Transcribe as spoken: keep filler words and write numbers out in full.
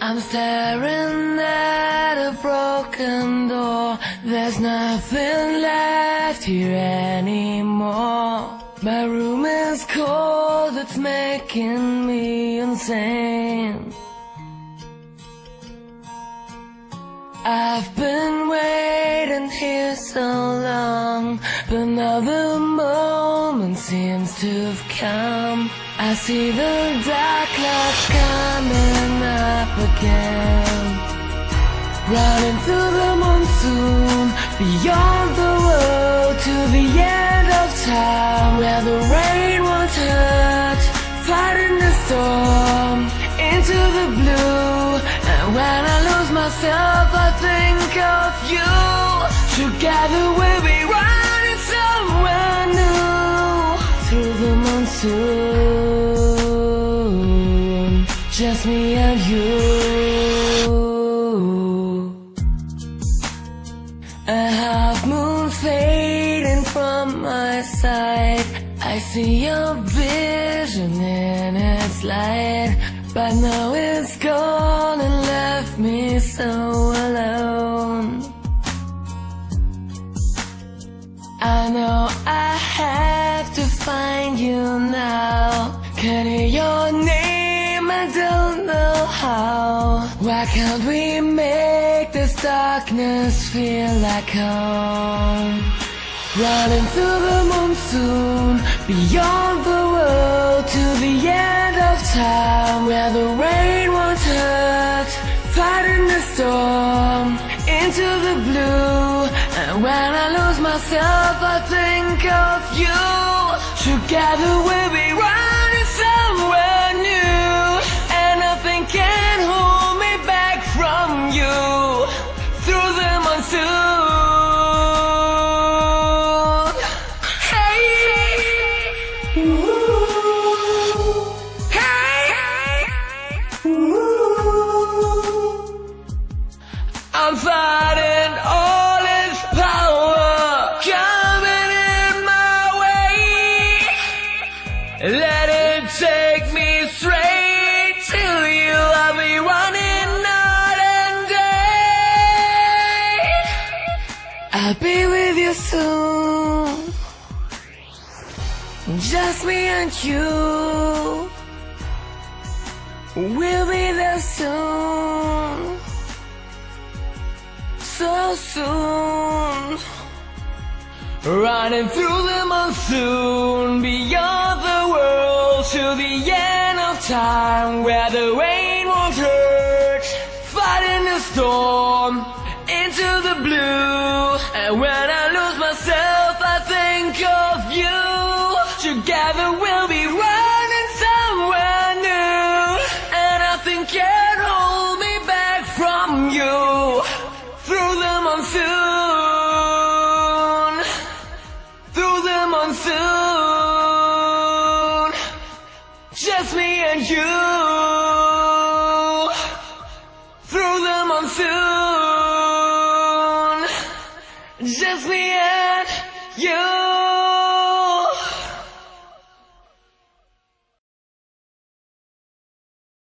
I'm staring at a broken door. There's nothing left here anymore. My room is cold, it's making me insane. I've been waiting here so long, but now the moment seems to have come. I see the dark clouds coming up again, running through the monsoon, beyond the world to the end of time, where the rain won't hurt, fighting the storm into the blue. And when I lose myself, I think of you. Together we'll be running somewhere new, through the monsoon, just me and you. A half moon fading from my sight, I see your vision in its light, but now it's gone and left me so alone. I know I have to find you now, can hear your name, I don't know how. Why can't we make this darkness feel like home? Running through the monsoon, beyond the world to the end of time, where the rain won't hurt, fighting the storm into the blue. And when I lose myself, I think of you. Together we'll be running somewhere new, and nothing can hold me back from you, through the monsoon. I'm fighting all its power coming in my way. Let it take me straight to you. I'll be running night and day. I'll be with you soon, just me and you. We'll be there soon, so soon. Running through the monsoon, beyond the world to the end of time, where the rain won't hurt, fighting the storm into the blue. And when I lose myself, I think of you. Together we'll be running somewhere new, and nothing can hold me back from you, through the monsoon, through the monsoon, just me and you, through the monsoon, just me and you.